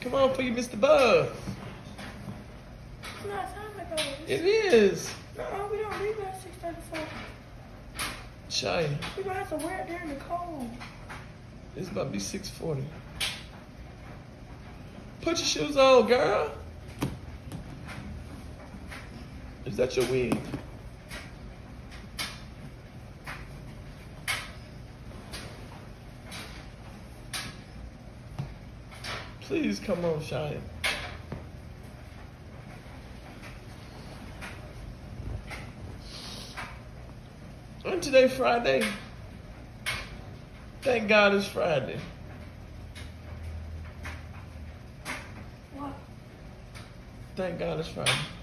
Come on before you miss the bus. It's not time to go. It is. No, we don't leave at 6:34. Shy. We're gonna have to wear it during the cold. It's about to be 6:40. Put your shoes on, girl. Is that your wig? Please come on, Shy. And today Friday. Thank God it's Friday. What? Thank God it's Friday.